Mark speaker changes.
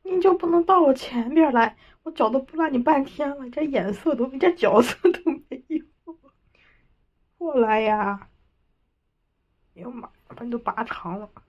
Speaker 1: 你就不能到我前边来？我找都不拉你半天了，一点眼色都，一点角色都没有。过来呀！哎呦妈，把你都拔长了。